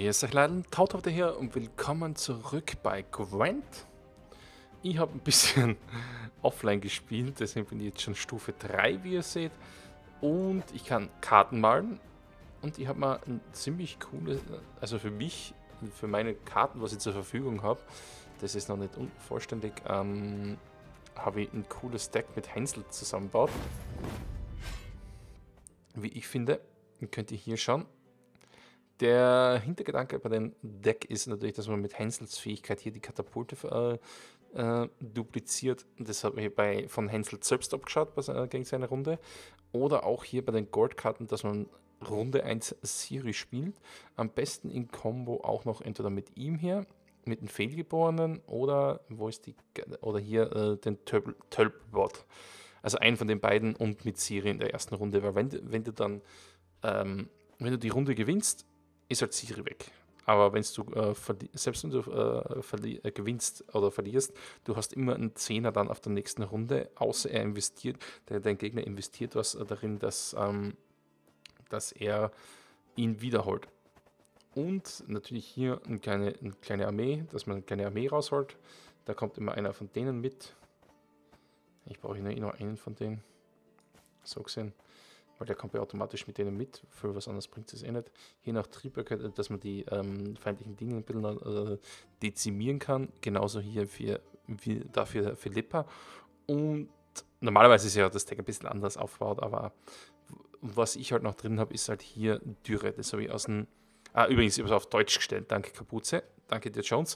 Grüß euch Leute, Tauthaupter hier und willkommen zurück bei Gwent. Ich habe ein bisschen offline gespielt, deswegen bin ich jetzt schon Stufe 3, wie ihr seht. Und ich kann Karten malen und ich habe mal ein ziemlich cooles, also für mich, für meine Karten, was ich zur Verfügung habe, das ist noch nicht vollständig, habe ich ein cooles Deck mit Hänsel zusammengebaut. Wie ich finde, könnt ihr hier schauen. Der Hintergedanke bei dem Deck ist natürlich, dass man mit Hänsels Fähigkeit hier die Katapulte dupliziert. Das habe ich von Hänsel selbst abgeschaut gegen seine Runde. Oder auch hier bei den Goldkarten, dass man Runde 1 Ciri spielt. Am besten in Combo auch noch entweder mit ihm hier, mit den Fehlgeborenen oder oder hier den Tölpbot. Also einen von den beiden und mit Ciri in der ersten Runde. Weil wenn du dann wenn du die Runde gewinnst, ist halt Ciri weg. Aber wenn du selbst wenn du gewinnst oder verlierst, du hast immer einen Zehner dann auf der nächsten Runde, außer dein Gegner investiert was darin, dass er ihn wiederholt. Und natürlich hier eine kleine Armee, dass man eine kleine Armee rausholt. Da kommt immer einer von denen mit. Ich brauche nur einen von denen. So gesehen. Weil der kommt ja automatisch mit denen mit. Für was anderes bringt es eh nicht. Hier nach Triebbarkeit, dass man die feindlichen Dinge ein bisschen dezimieren kann. Genauso hier für Philippa. Und normalerweise ist ja das Deck ein bisschen anders aufgebaut, aber was ich halt noch drin habe, ist halt hier Dürre. Das habe ich aus dem. Übrigens, ich habe es auf Deutsch gestellt. Danke, Kapuze. Danke dir, Jones.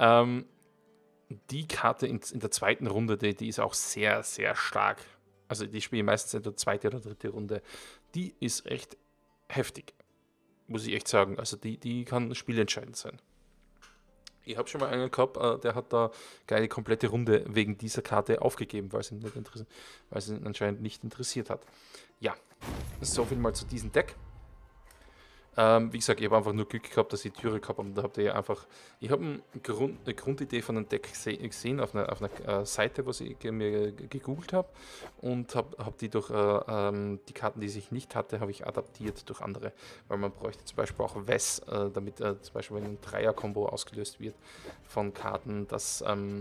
Die Karte in der zweiten Runde, die ist auch sehr, sehr stark. Also die spiele ich meistens in der zweiten oder dritten Runde. Die ist echt heftig, muss ich echt sagen. Also die kann spielentscheidend sein. Ich habe schon mal einen gehabt, der hat da eine komplette Runde wegen dieser Karte aufgegeben, weil es ihn anscheinend nicht interessiert hat. Ja, so viel mal zu diesem Deck. Wie gesagt, ich habe einfach nur Glück gehabt, dass ich Türe gehabt habe. Und da habt ihr einfach. Ich habe eine Grundidee von einem Deck gesehen auf einer Seite, was ich mir gegoogelt habe. Und habe die durch die Karten, die ich nicht hatte, habe ich adaptiert durch andere. Weil man bräuchte zum Beispiel auch Wess, damit zum Beispiel, wenn ein Dreier-Kombo ausgelöst wird von Karten, dass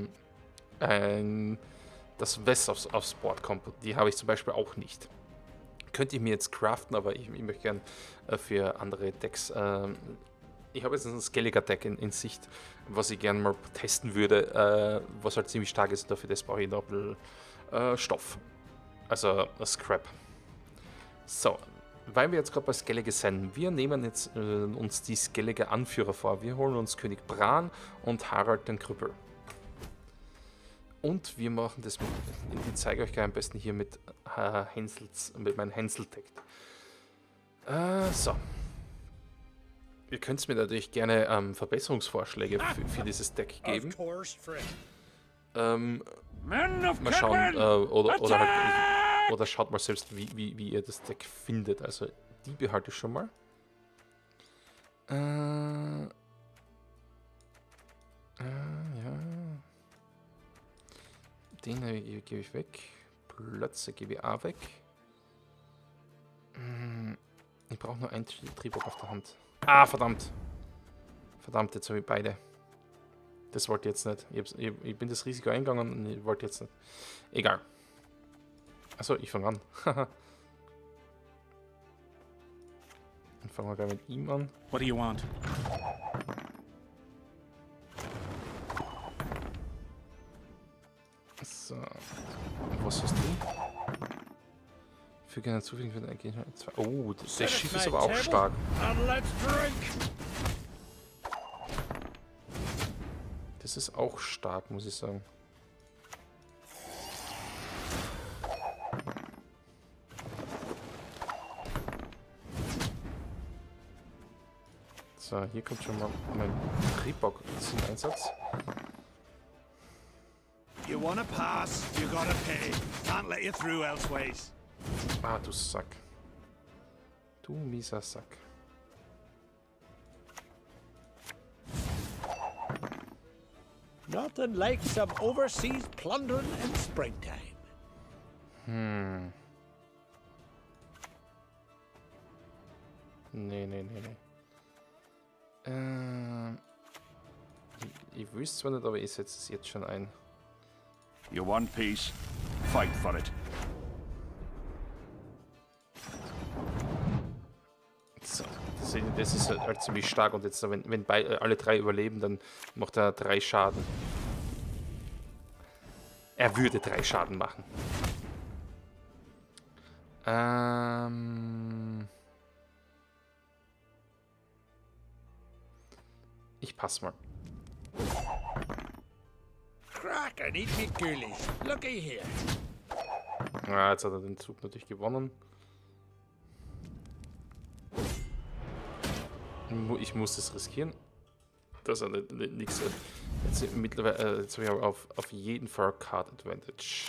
das Wess aufs Board kommt. Die habe ich zum Beispiel auch nicht. Könnte ich mir jetzt craften, aber ich möchte gern für andere Decks. Ich habe jetzt ein Skelliger-Deck in Sicht, was ich gerne mal testen würde, was halt ziemlich stark ist. Dafür brauche ich noch ein bisschen Stoff. Also Scrap. So, weil wir jetzt gerade bei Skellige sind, wir nehmen jetzt uns die Skellige Anführer vor. Wir holen uns König Bran und Harald den Krüppel. Und wir machen das ich zeige euch gleich am besten hier mit meinem Hänsel-Deck. So. Ihr könnt mir natürlich gerne Verbesserungsvorschläge für dieses Deck geben. Mal schauen, oder schaut mal selbst, wie ihr das Deck findet. Also die behalte ich schon mal. Ja. Den gebe ich weg. Plötze gebe ich auch weg. Ich brauche nur einen Triebbock auf der Hand. Ah, verdammt. Verdammt, jetzt habe ich beide. Das wollte ich jetzt nicht. Ich bin das Risiko eingegangen und ich wollte jetzt nicht. Egal. Achso, ich fange an. Dann fangen wir gleich mit ihm an. What do you want? So. Was hast du? Füge einen zufälligen für den Gegner. Oh, das Schiff ist aber auch stark. Das ist auch stark, muss ich sagen. So, hier kommt schon mal mein Triebbock zum Einsatz. You wanna pass, you gotta pay. Can't let you through elseways. Ah, du Sack. Du mieser Sack. Nothing like some overseas plundering in springtime. Nee. Ich wüsste zwar nicht, aber ich setze es jetzt schon ein. You want peace? Fight for it. So, das ist halt ziemlich stark und jetzt, wenn alle 3 überleben, dann macht er 3 Schaden. Er würde 3 Schaden machen. Ich passe mal. Crack and eat me ghoulies. Looky here. Ja, jetzt hat er den Zug natürlich gewonnen. Ich muss es riskieren. Das ist nichts. Jetzt mittlerweile jetzt habe ich auf jeden Fall Card Advantage.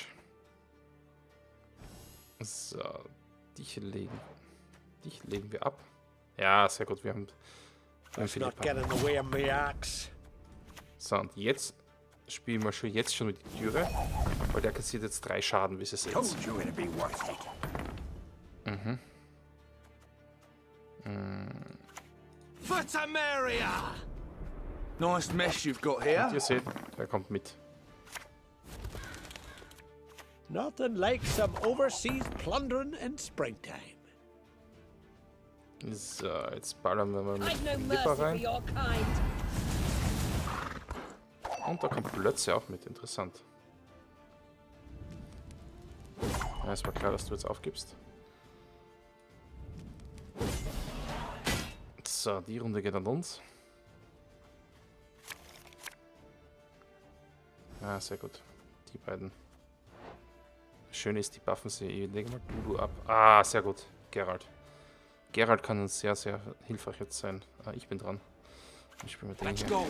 So, dich legen wir ab. Ja, sehr gut. Wir haben viele Not get in the way of my axe. So, und jetzt spielen wir schon mit die Türe, weil der kassiert jetzt 3 Schaden, wie ihr seht. Told you it'd be worth it. For Samaria! Nice mess you've got here. Und ihr seht, der kommt mit. Nothing like some overseas plundering in springtime. So, jetzt ballern wir mal I've no mit mercy Lipper for rein. your kind. Und da kommt Plötze auch mit, interessant. Ja, es war klar, dass du jetzt aufgibst. So, die Runde geht an uns. Ah, sehr gut. Die beiden. Schön ist, die buffen sie. Ich lege mal Dudu ab. Ah, sehr gut. Geralt. Geralt kann uns sehr, sehr hilfreich jetzt sein. Ah, ich bin dran. Ich spiele mit dem Let's hier. go.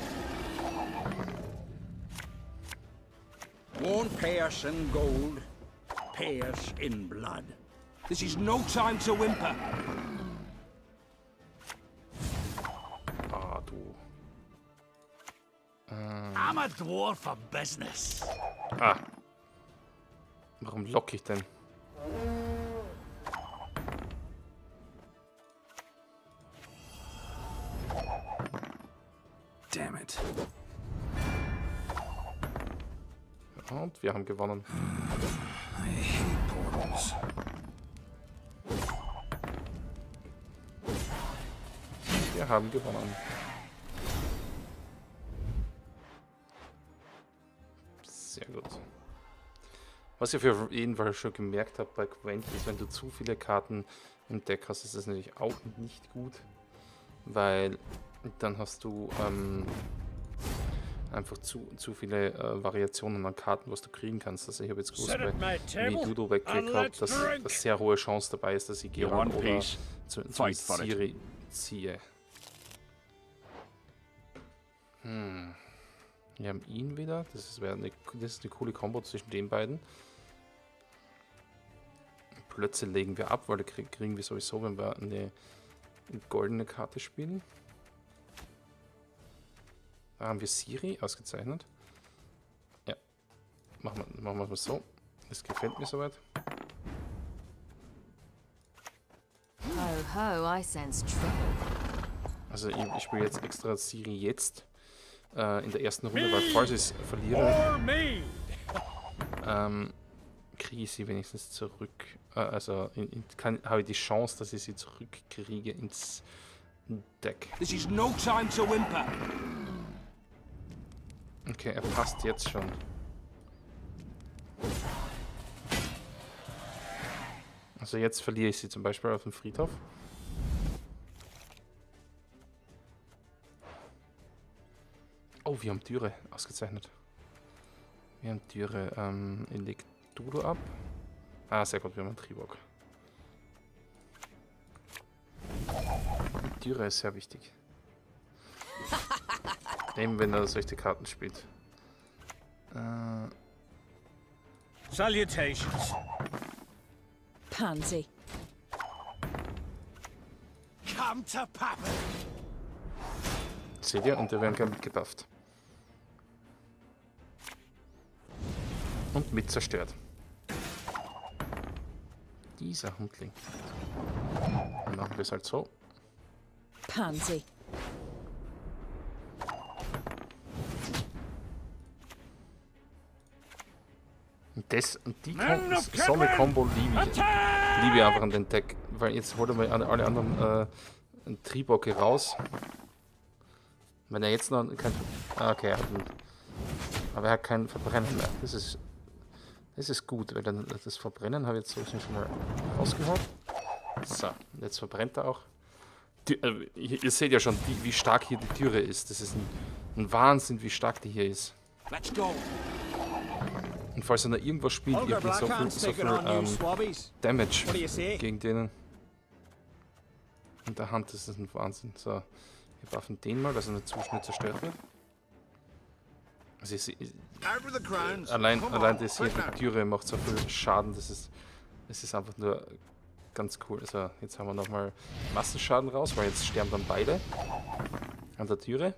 Won't pay us in gold, pay us in blood. This is no time to whimper. Ah, du. I'm a dwarf for business. Ah. Warum locke ich denn? Damn it. Und wir haben gewonnen. I hate portals. Wir haben gewonnen. Sehr gut. Was ich auf jeden Fall schon gemerkt habe bei Gwent ist, wenn du zu viele Karten im Deck hast, ist das natürlich auch nicht gut. Weil dann hast du einfach zu viele Variationen an Karten, was du kriegen kannst. Also ich habe jetzt gewusst, Set at my wie table Dudo weggekriegt and habe, let's dass drink. sehr hohe Chance dabei ist, dass ich You Geralt want oder peace? zu Fight for it. Ciri ziehe. Wir haben ihn wieder. Das ist eine coole Kombo zwischen den beiden. Plötze legen wir ab, weil die kriegen wir sowieso, wenn wir eine goldene Karte spielen. Da haben wir Ciri, ausgezeichnet. Ja, machen wir mal so. Das gefällt mir soweit. Ho ho, I sense trouble. Also ich spiele jetzt extra Ciri jetzt in der ersten Runde, weil falls ich es verliere, For me! kriege ich sie wenigstens zurück. Also habe ich die Chance, dass ich sie zurückkriege ins Deck. This is no time to whimper. Okay, er passt jetzt schon. Also jetzt verliere ich sie zum Beispiel auf dem Friedhof. Oh, wir haben Türe, ausgezeichnet. Wir haben Türe, ich leg Dudo ab. Ah, sehr gut, wir haben einen Tribok. Türe ist sehr wichtig. Eben wenn er solche Karten spielt. Salutations. Pansy. Come to Papa. Seht ihr? Und wir werden gleich mitgebufft. Und mit zerstört. Dieser Hundling. Dann machen wir es halt so. Pansy. So eine Combo liebe ich einfach an den Deck, weil jetzt holt er mal alle anderen Tribocke raus. Wenn er jetzt noch kein... okay, aber er hat kein Verbrennen mehr. Das ist gut, weil dann das Verbrennen habe ich jetzt so schon mal rausgehauen. So, jetzt verbrennt er auch. Ihr seht ja schon, wie stark hier die Türe ist. Das ist ein Wahnsinn, wie stark die hier ist. Let's go. Und falls er noch irgendwas spielt, ihr habt so viel Damage gegen denen. In der Hand ist das ein Wahnsinn. So, wir buffen den mal, dass er nicht zu schnell zerstört wird. Also allein das hier, die Türe macht so viel Schaden, das ist einfach nur ganz cool. Also jetzt haben wir nochmal Massenschaden raus, weil jetzt sterben dann beide an der Türe.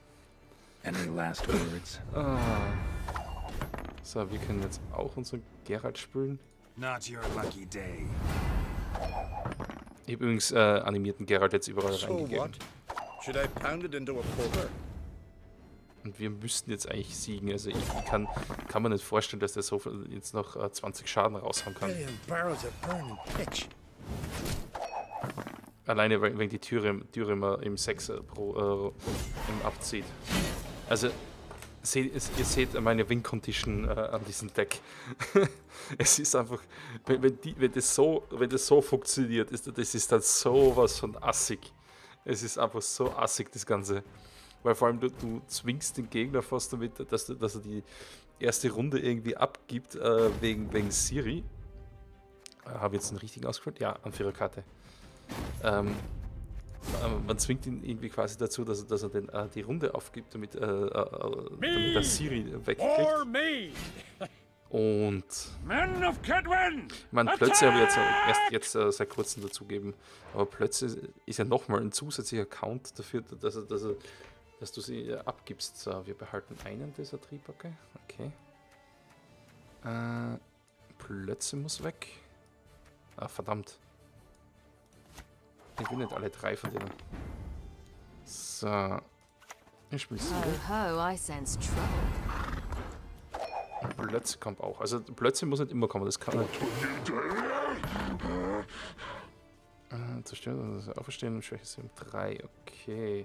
So, wir können jetzt auch unseren Geralt spülen. Not your lucky day. Ich habe übrigens animierten Geralt jetzt überall So reingegeben. what? Should I pound it into a poker? Und wir müssten jetzt eigentlich siegen. Also ich kann mir nicht vorstellen, dass der so viel jetzt noch 20 Schaden raushauen kann. Billion barrels of burning pitch. Alleine, wenn die Türe mal im 6 abzieht. Also, ihr seht meine Win-Condition an diesem Deck. Es ist einfach, wenn das so funktioniert, das ist dann sowas von assig. Es ist einfach so assig, das Ganze. Weil vor allem du zwingst den Gegner fast damit, dass er die erste Runde irgendwie abgibt, wegen Ciri. Habe ich jetzt einen richtigen ausgeführt? Ja, an Viererkarte. Man zwingt ihn irgendwie quasi dazu, dass er die Runde aufgibt, damit er Ciri wegkriegt. Und Plötze habe ich jetzt seit kurzem dazugeben, aber Plötze ist ja nochmal ein zusätzlicher Count dafür, dass du sie abgibst. So, wir behalten einen dieser Triebhacke. Okay. Plötze muss weg. Ah, verdammt. Ich will nicht alle 3 von denen. So. Ich spiele sie. Ho, ho, I sense trouble. Plötze kommt auch. Also Plötze muss nicht immer kommen, das kann nicht. Zerstören, also auferstehen und Schwäche sind 3, okay.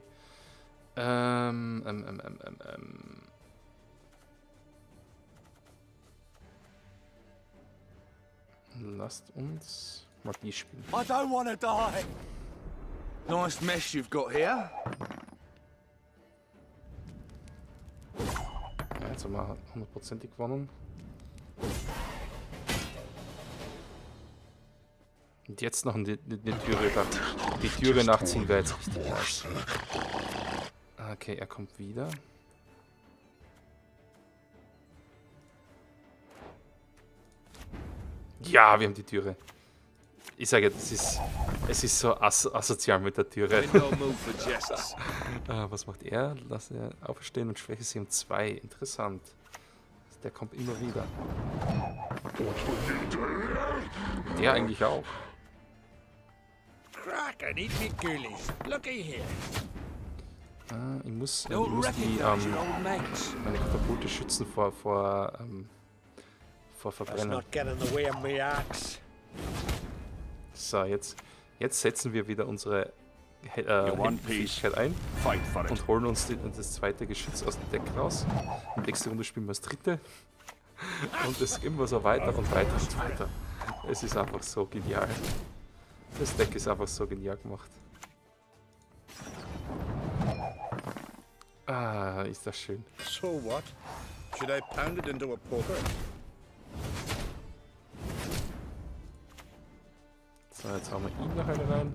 Lasst uns mal die spielen. I don't want to die. Nice mess you've got here. Ja, jetzt haben wir 100%ig gewonnen. Und jetzt noch eine Türe da. Die Türe nachziehen wäre jetzt richtig nice. Okay, er kommt wieder. Ja, wir haben die Türe. Ich sage, es ist so asozial mit der Türe. Was macht er? Lass er auferstehen und Schwäche sie um 2. Interessant. Der kommt immer wieder. Der eigentlich auch. Crack and eat me ghoulies. Looky here. Ich muss die meine Katapulte schützen vor Let's Verbrennen. not get in the way of my axe. So, jetzt setzen wir wieder unsere Fähigkeit ein und holen uns das zweite Geschütz aus dem Deck raus. Und nächste Runde spielen wir das dritte. Und es geht immer so weiter und weiter und weiter. Es ist einfach so genial. Das Deck ist einfach so genial gemacht. Ah, ist das schön. So what? Should I pound it into a poker? So, jetzt haben wir ihn noch eine rein.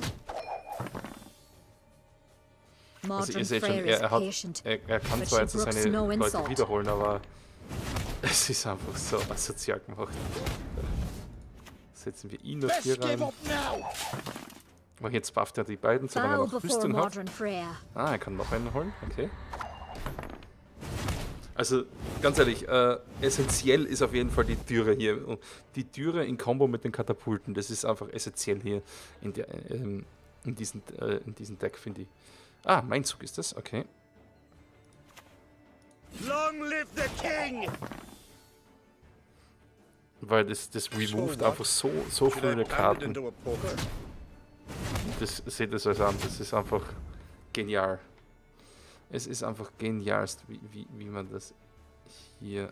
Also ihr seht schon, er kann zwar jetzt seine Leute wiederholen, aber es ist einfach so asozial gemacht. Setzen wir ihn noch hier rein. Aber jetzt bufft er die beiden, solange er noch Rüstung hat. Ah, er kann noch einen holen, okay. Also, ganz ehrlich, essentiell ist auf jeden Fall die Türe hier. Und die Türe in Kombo mit den Katapulten, das ist einfach essentiell hier in diesem Deck, finde ich. Ah, mein Zug ist das, okay. Long live the king! Weil das removed einfach so Should I viele pound it Karten. into a poker? Das seht es euch an, das ist einfach genial. Es ist einfach genialst, wie man das hier...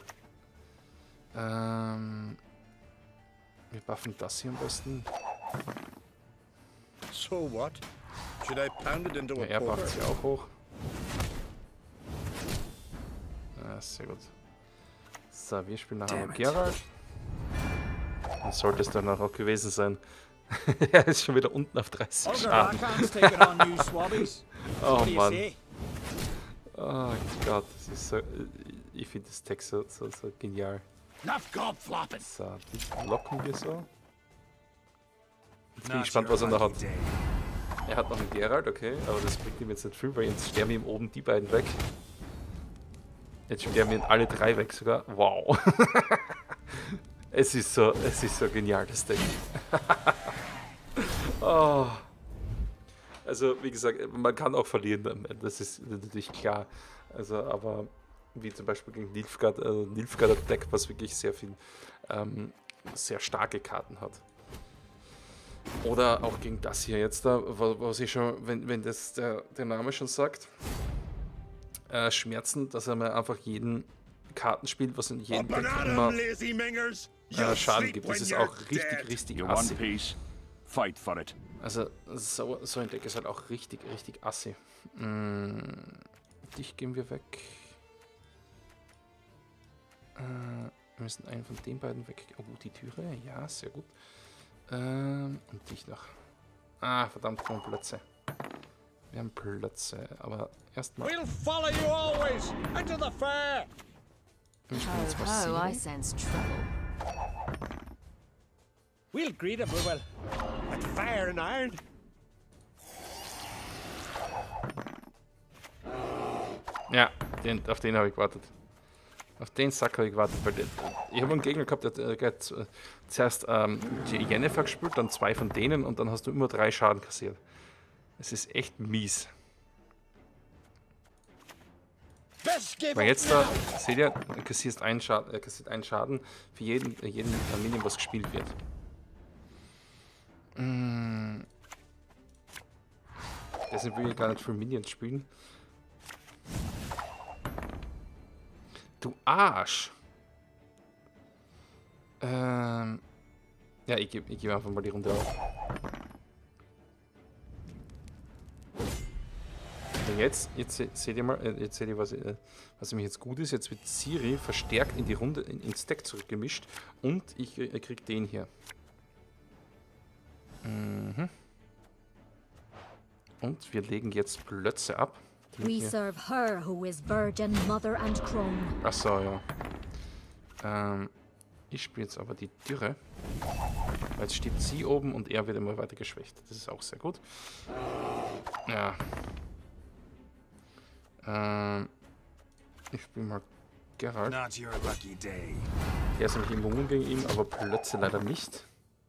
wir buffen das hier am besten. So what? Should I pound it into Ja, a er poker? macht sie auch hoch. Sehr gut. So, wir spielen nachher mit Geralt. Dann sollte es dann auch gewesen sein. Er ist schon wieder unten auf 30 Ogre Schaden. Rakan's taking on you swabbies. Oh What do you Mann. say? Oh Gott, das ist so. Ich finde das Text so genial. Enough gob flopping. So, die locken wir so. Jetzt bin ich Not gespannt, your was er noch lucky hat. day. Er hat noch einen Geralt, okay, aber das bringt ihm jetzt nicht viel, weil jetzt sterben ihm oben die beiden weg. Jetzt sterben ihn alle drei weg sogar. Wow. Es ist so genial, das Deck. Oh. Also, wie gesagt, man kann auch verlieren, das ist natürlich klar. Also, aber wie zum Beispiel gegen Nilfgaard, Nilfgaarder Deck, was wirklich sehr viel, sehr starke Karten hat. Oder auch gegen das hier jetzt da, was ich schon, wenn das der Name schon sagt, Schmerzen, dass er mir einfach jeden Karten spielt, was in jedem Deck immer lazy mingers. You'll Schaden sleep gibt. when Das ist you're auch dead. richtig You're one assig. piece. Fight for it. Also so ein Deck ist halt auch richtig assi. Dich gehen wir weg. Wir müssen einen von den beiden weg. Oh, die Türe. Ja, sehr gut. Und dich noch. Ah, verdammt, wir haben Plätze. Wir haben Plätze, aber erstmal. We'll follow you always into the fair. Wir spielen jetzt mal Ho ho, I Siri. sense trouble. We'll greet him with at fire and iron. Ja, auf den habe ich gewartet. Auf den Sack habe ich gewartet, weil ich habe einen Gegner gehabt, der hat zuerst die Yennefer gespielt, dann 2 von denen und dann hast du immer 3 Schaden kassiert. Es ist echt mies. Best give Weil up jetzt now. da, seht ihr, kassiert einen Schaden für jeden Minion, was gespielt wird. Deswegen will ich gar nicht für Minions spielen. Du Arsch! Ja, ich gebe einfach mal die Runde auf. Und jetzt seht ihr mal, was nämlich jetzt gut ist. Jetzt wird Ciri verstärkt in die Runde, ins Deck zurückgemischt und ich krieg den hier. Und wir legen jetzt Plötze ab. We serve her who is virgin, mother and crone. Achso, ja. Ich spiele jetzt aber die Dürre. Weil jetzt steht sie oben und er wird immer weiter geschwächt. Das ist auch sehr gut. Ja. Ich spiele mal Geralt. Not your lucky day. Der ist nämlich immun gegen ihn, aber Plötze leider nicht.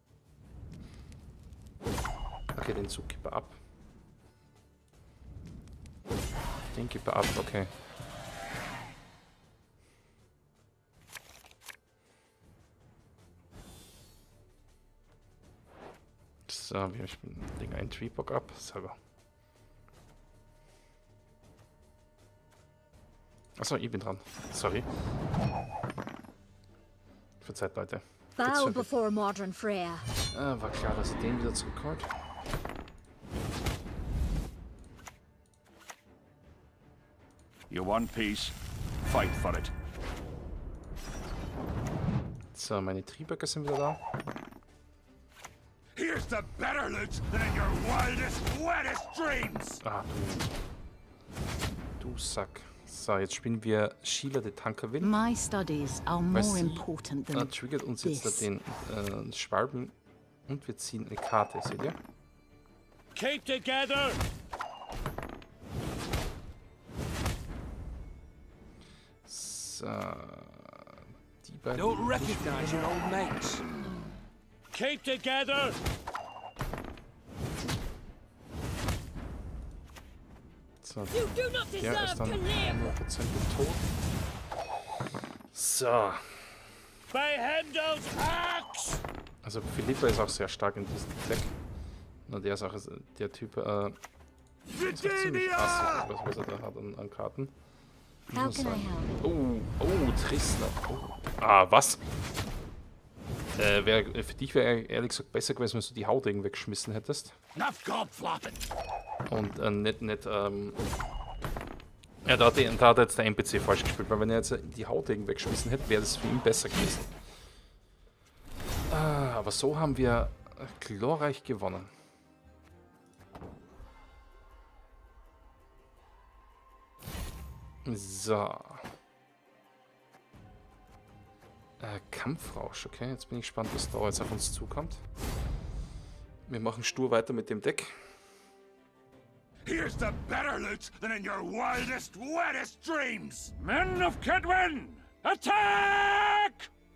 Okay, den Zug gibt er ab. Den gibt er ab, okay. So, wir legen einen Treebock ab. So. Achso, ich bin dran. Sorry. Verzeiht, Leute. Bow before modern Freya. War klar, dass ich den wieder zurückholt. You're one piece. Fight for it. So, meine Trieböcke sind wieder da. Here's the better loot than in your wildest, wettest dreams. Ah, du Sack. So, jetzt spielen wir Sheila de Tankerville. My studies are Weil more sie important than triggert uns jetzt this. den Schwalben und wir ziehen eine Karte, seht ihr? Keep together. So, die beiden. Don't recognize your old mates. Keep together. So, You do not der ist deserve dann to live. 100% tot. So. By Heimdall's axe! Also Philippa ist auch sehr stark in diesem Deck. Na, der ist auch der Typ, ist auch ziemlich krass, was er da hat an Karten. How can I help? Oh, Tristner. Oh. Ah, was? Für dich wäre ehrlich gesagt besser gewesen, wenn du die Haudegen weggeschmissen hättest. Und nicht ja, da hat jetzt der NPC falsch gespielt, weil wenn er jetzt die Haudegen weggeschmissen hätte, wäre das für ihn besser gewesen. Aber so haben wir glorreich gewonnen. So. Kampfrausch, okay. Jetzt bin ich gespannt, was da jetzt auf uns zukommt. Wir machen stur weiter mit dem Deck. Here's the better loot than in your wildest, wettest dreams! Men of Kedwen! Attack!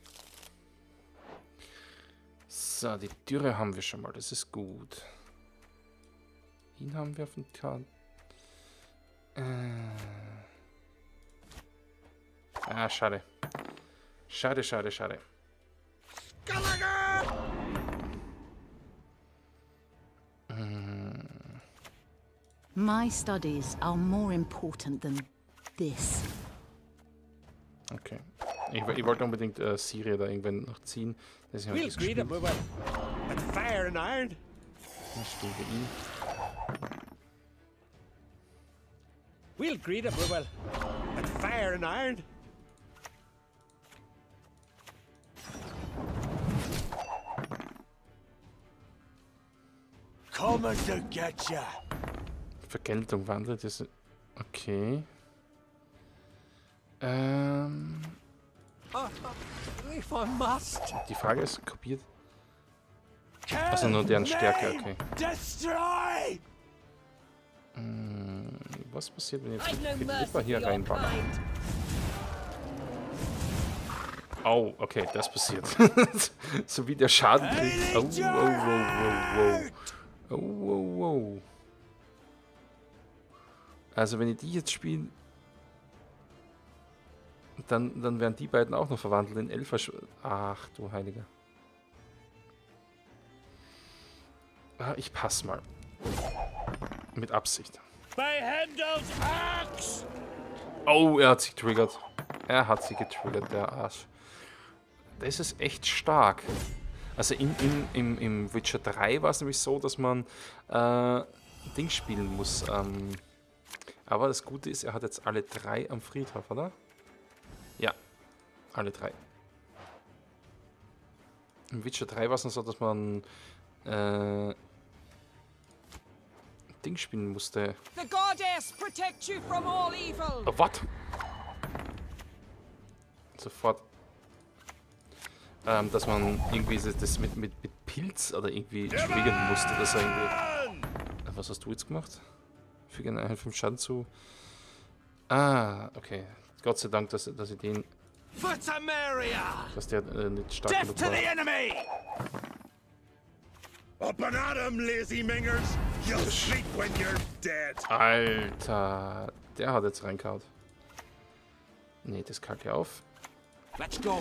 So, die Dürre haben wir schon mal, das ist gut. Ihn haben wir auf dem Karten. Schade. Schade. My studies are more important than this. Okay. Ich wollte unbedingt Syria da irgendwann noch ziehen. Deswegen habe ich We'll das greet him gespielt. with a fire and iron. Dann spielen wir ihn. We'll greet him with a fire and iron. Coming to get ya! Vergeltung wandelt ist. Okay. If I must. Die Frage ist, kopiert. Also nur deren Stärke, okay. Destroy! Was passiert, wenn jetzt Philippa hier reinballert? Oh, okay, das passiert. So wie der Schaden kriegt. Oh. Also wenn ich die jetzt spiele, dann werden die beiden auch noch verwandelt in Elfer. Ach du Heiliger. Ich passe mal. Mit Absicht. By Heimdall's axe! Oh, er hat sich getriggert. Er hat sie getriggert, der Arsch. Das ist echt stark. Also im Witcher 3 war es nämlich so, dass man Ding spielen muss. Aber das Gute ist, er hat jetzt alle 3 am Friedhof, oder? Ja, alle 3. Im Witcher 3 war es noch so, dass man Ding spielen musste. The goddess protect you from all evil. Oh, was? Sofort. Dass man irgendwie das mit Pilz oder irgendwie triggern musste, dass er irgendwie. Was hast du jetzt gemacht? Füge einen 5 Schaden zu. Okay. Gott sei Dank, dass ich den. Dass der nicht stark Death genug to the war. enemy! Up and at 'em, lazy mingers! You'll sleep when you're dead! Alter, der hat jetzt reingehauen. Nee, das kalt hier auf. Let's go.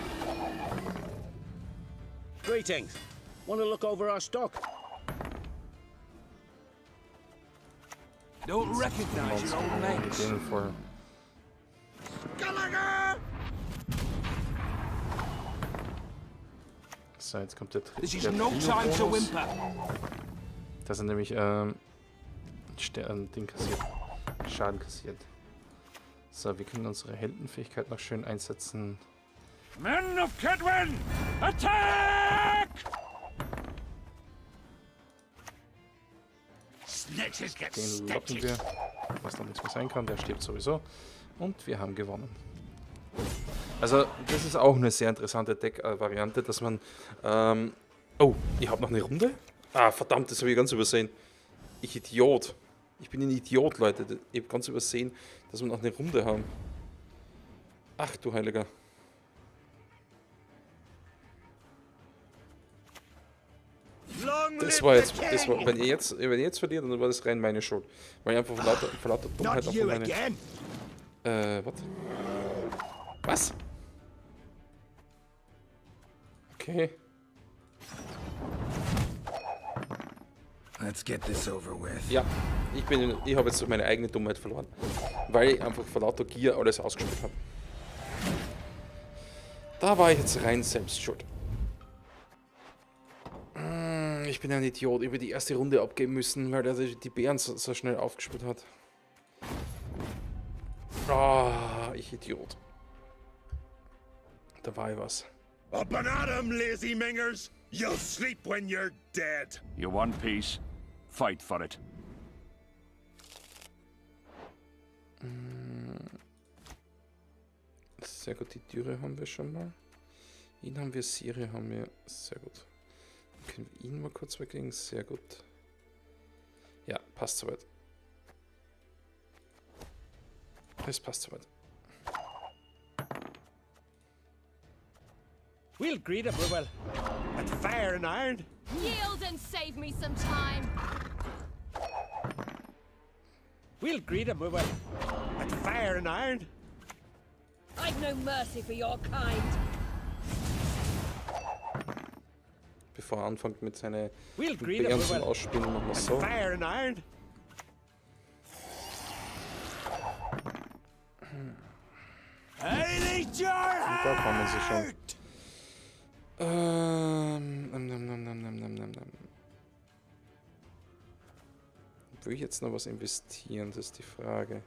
Greetings. Want to look over our stock? Don't recognize your old mates. Den vor. Gallagher! So, jetzt kommt der This is der no time to Trio-Bonus. whimper. Dass er nämlich Ding kassiert. Schaden kassiert. So, wir können unsere Heldenfähigkeit noch schön einsetzen. Men of Kedwen! Attack! Snitches get Den locken stitches! wir. Was noch nichts mehr sein kann, der stirbt sowieso. Und wir haben gewonnen. Also, das ist auch eine sehr interessante Deck-Variante, dass man... oh, ich habe noch eine Runde? Ah, verdammt, das habe ich ganz übersehen. Ich Idiot. Ich bin ein Idiot, Leute. Ich habe ganz übersehen, dass wir noch eine Runde haben. Ach du Heiliger. Das war jetzt, wenn ihr jetzt verliert, dann war das rein meine Schuld. Weil ich einfach vor lauter Dummheit Not auf you meine... again! Was? Okay. Let's get this over with. Ja, ich habe jetzt meine eigene Dummheit verloren, weil ich einfach vor lauter Gier alles ausgespielt habe. Da war ich jetzt rein selbst schuld. Ich bin ein Idiot, über die erste Runde abgeben müssen, weil er die Bären so schnell aufgespielt hat. Ah, ich Idiot. Da war was. Up and at 'em, lazy mingers! You'll sleep when you're dead! You want peace? Fight for it. Sehr gut, die Türe haben wir schon mal. Ihn haben wir, Siri haben wir. Sehr gut. Können wir ihn mal kurz weglegen? Sehr gut. Ja, passt soweit. Es passt soweit. We'll greet him, we will. At fire and iron. Yield and save me some time. We'll greet him, we will. At fire and iron. I've no mercy for your kind. Bevor er anfängt mit seinen We'll greet him, Bären we zum will. Ausspielen, machen wir At so. fire and iron. I need your Und da kommen sie schon. heart! Will ich jetzt noch was investieren? Das ist die Frage.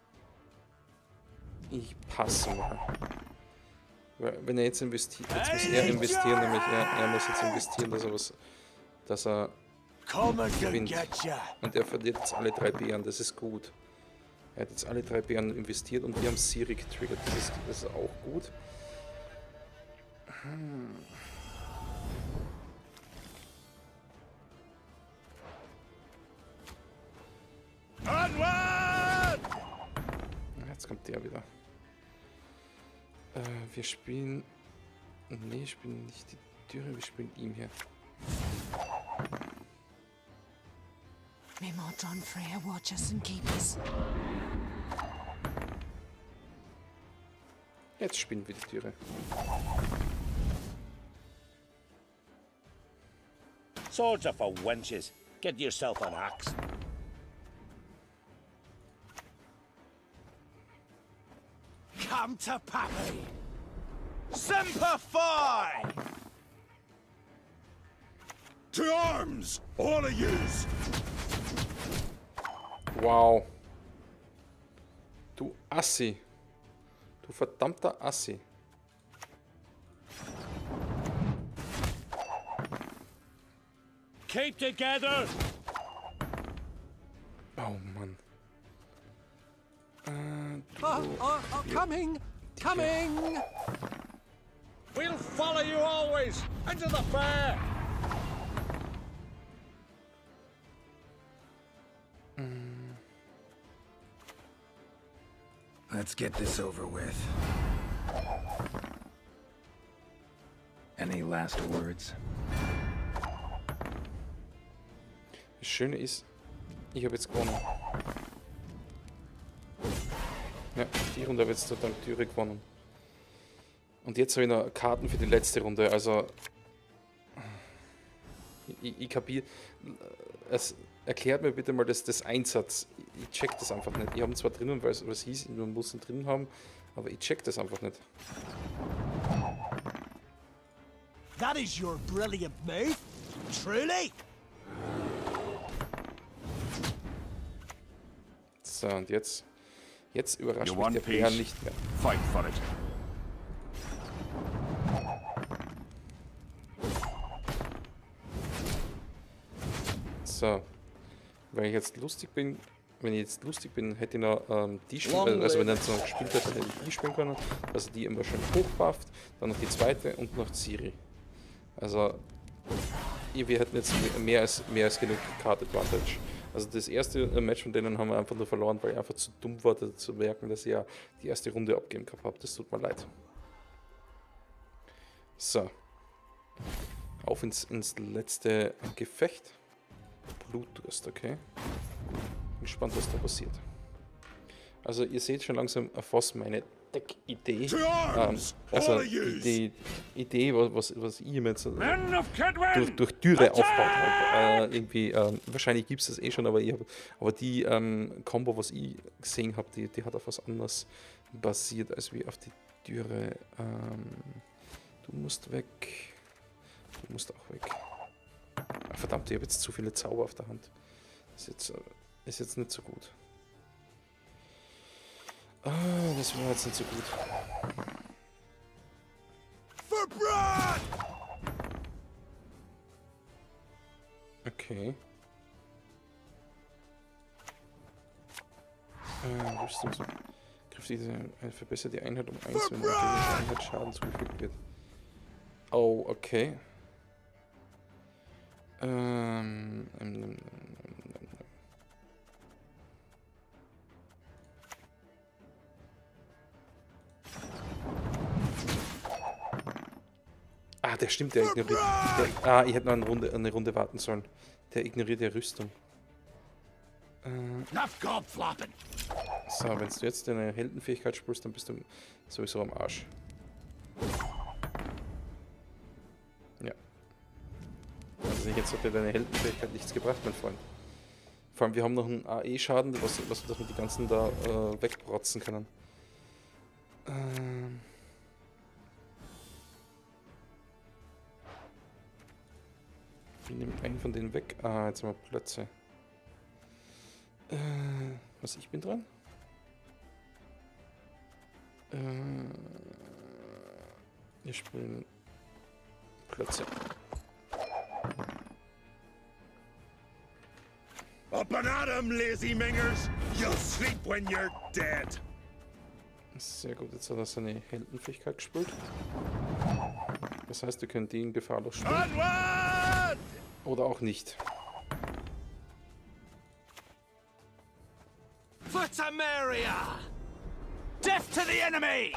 Ich passe mal. Weil, wenn er jetzt investiert, jetzt muss er investieren, nämlich er muss jetzt investieren, dass er Come and gewinnt. get ya. Und er verliert jetzt alle 3 Bären, das ist gut. Er hat jetzt alle 3 Bären investiert und wir haben Siri getriggert, das ist auch gut. Onward! Jetzt kommt der wieder. Wir spielen... Nee, wir spielen nicht die Türe, wir spielen ihm hier. May Mordron Freya watch us and keep us. Jetzt spielen wir die Türe. Swords are for wenches. Get yourself an axe. Come to Pappy. Semper Fi! To arms! All of yous! Wow. Du Assi. Du verdammter Assi. Keep together! Oh Mann. Coming! Coming! We'll follow you always! Into the fair! Let's get this over with. Any last words? Das Schöne ist, ich habe jetzt gewonnen. Ja, die Runde habe ich jetzt dank Türe gewonnen. Und jetzt habe ich noch Karten für die letzte Runde, also... Ich kapiere... Es erklärt mir bitte mal das Einsatz. Ich check das einfach nicht. Ich habe ihn zwar drinnen, weil es hieß, man muss ihn drin haben, aber ich check das einfach nicht. That is your brilliant move, truly! So, und jetzt überrascht You mich want der Bär peace? nicht mehr. Fight for it. So, weil ich jetzt lustig bin, hätte ich noch die spielen, also wenn er jetzt noch gespielt hätte, hätte ich die spielen können, also die immer schön hochbufft, dann noch die zweite und noch Ciri. Also, wir hätten jetzt mehr als genug Card Advantage. Also das erste Match von denen haben wir einfach nur verloren, weil ich einfach zu dumm war, zu merken, dass ich ja die erste Runde abgeben gehabt habe. Das tut mir leid. So. Auf ins letzte Gefecht. Blutdurst, okay. Bin gespannt, was da passiert. Also ihr seht schon langsam, auf was meine Deck-Idee. To arms! Also All of yous! die Idee, was ich mir jetzt Men of Kedwen! durch Dürre aufbaut habe. Irgendwie, wahrscheinlich gibt es das eh schon, aber die Combo, was ich gesehen habe, die hat auf was anderes basiert, als wie auf die Dürre. Du musst weg. Du musst auch weg. Verdammt, ich habe jetzt zu viele Zauber auf der Hand. Ist jetzt nicht so gut. Das war jetzt nicht so gut. For Bran! Okay. Rüstungsgriff verbessert die Einheit um 1, wenn der Einheit Schaden zugefügt wird. Oh, okay. Der stimmt, der ignoriert. Ich hätte noch eine Runde warten sollen. Der ignoriert die Rüstung. So, wenn du jetzt deine Heldenfähigkeit spielst, dann bist du sowieso am Arsch. Ja. Also jetzt hat dir deine Heldenfähigkeit nichts gebracht, mein Freund. Vor allem, wir haben noch einen AE-Schaden, dass wir die ganzen da wegbrotzen können. Ich nehme einen von denen weg. Jetzt haben wir Plötze. Was, ich bin dran? Wir spielen Plötze. Up and at 'em, lazy mingers! You'll sleep when you're dead! Sehr gut, jetzt hat er seine Heldenfähigkeit gespielt. Das heißt, wir können den gefahrlos spielen. Onward! Oder auch nicht. For Temeria! Death to the enemy!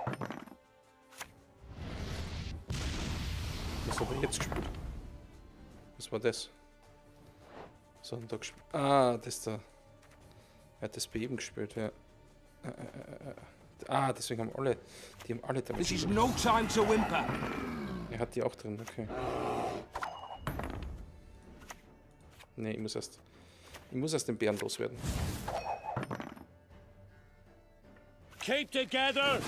Was hat er jetzt gespielt? Was war das? Was hat er da gespielt? Das da. Er hat das Beben gespielt, ja. Deswegen haben alle. Die haben alle damit. This is no time to whimper. Er hat die auch drin, okay. Ne, ich muss erst den Bären loswerden. Keep together!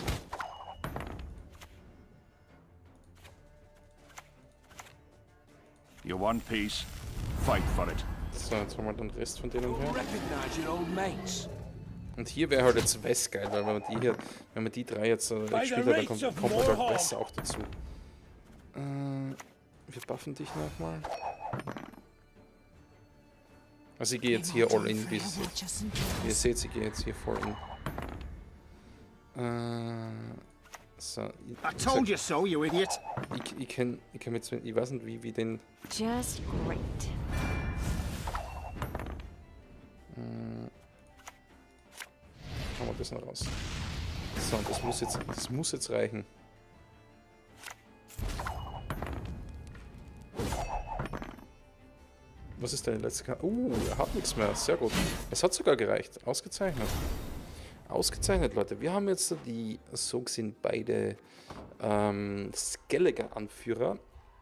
You want peace? Fight for it. So, jetzt haben wir den Rest von denen her. Recognize your old mates. Und hier wäre halt jetzt West geil, weil wenn man die drei jetzt gespielt hat, dann kommt halt West auch dazu. Wir buffen dich nochmal. Also ich gehe jetzt hier all in, wie ihr seht, ich gehe jetzt hier voll in. So, I told you so, you idiot. ich kann jetzt, ich weiß nicht wie den. Just great. Haben wir das noch raus. So, und das muss jetzt reichen. Was ist deine letzte Karte? Er hat nichts mehr. Sehr gut. Es hat sogar gereicht. Ausgezeichnet. Ausgezeichnet, Leute. Wir haben jetzt die, so gesehen, beide Skelliger-Anführer.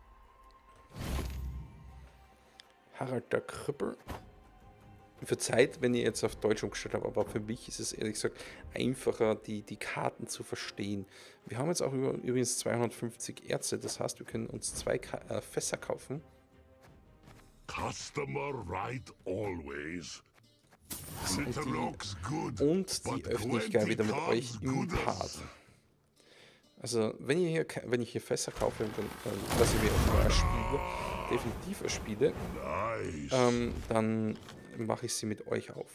Harald der Krüppel. Verzeiht, wenn ich jetzt auf Deutsch umgestellt habe, aber für mich ist es ehrlich gesagt einfacher, die Karten zu verstehen. Wir haben jetzt auch übrigens 250 Erze, das heißt, wir können uns 2 Fässer kaufen. Customer right always. It looks good, Und die öffne ich gerne wieder mit euch im Part. Also, wenn ich hier Fässer kaufe, dann lasse ich mir auch erspiele, definitiv erspiele, dann mache ich sie mit euch auf.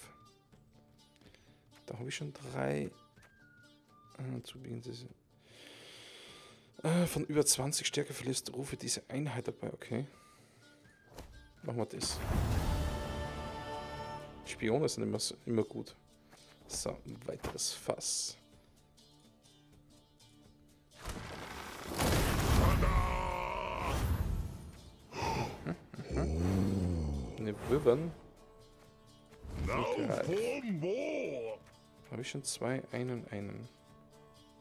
Da habe ich schon 3 von über 20 Stärke verlierst, rufe diese Einheit dabei, okay. Machen wir das. Spione sind immer gut. So, ein weiteres Fass. Eine Wyvern. Habe ich schon 2, einen.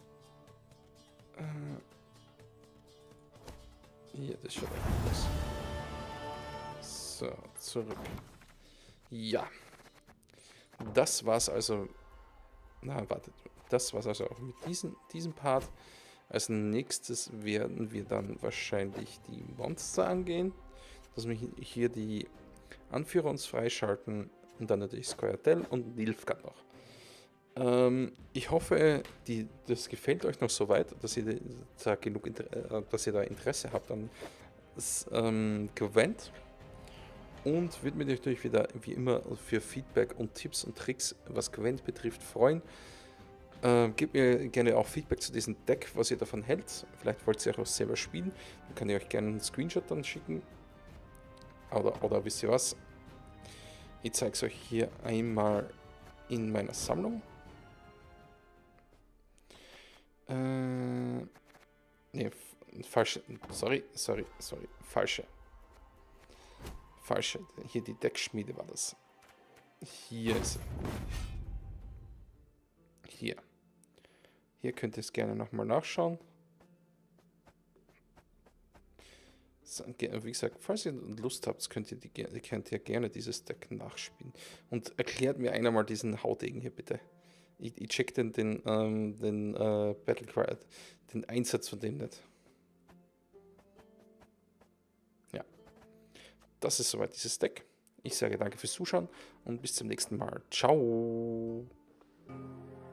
Hier, das schaut echt aus. So, zurück. Ja. Das war's also. Na, wartet. Das war's also auch mit diesem Part. Als nächstes werden wir dann wahrscheinlich die Monster angehen. Dass wir hier die Anführer uns freischalten. Und dann natürlich Scoia'tael und Nilfgaard noch. Ich hoffe, das gefällt euch noch so weit, dass ihr da Interesse habt an Gwent. Und würde mich natürlich wieder, wie immer, für Feedback und Tipps und Tricks, was Gwent betrifft, freuen. Gebt mir gerne auch Feedback zu diesem Deck, was ihr davon hält. Vielleicht wollt ihr auch selber spielen. Dann kann ich euch gerne einen Screenshot dann schicken. Oder wisst ihr was? Ich zeige es euch hier einmal in meiner Sammlung. Ne, falsche. Sorry. Falsche. Hier die Deckschmiede war das. Hier ist Hier. Hier könnt ihr es gerne nochmal nachschauen. So, wie gesagt, falls ihr Lust habt, könnt ihr gerne dieses Deck nachspielen. Und erklärt mir einer mal diesen Haudegen hier bitte. Ich check den Battlecry, den Einsatz von dem nicht. Ja. Das ist soweit dieses Deck. Ich sage danke fürs Zuschauen und bis zum nächsten Mal. Ciao.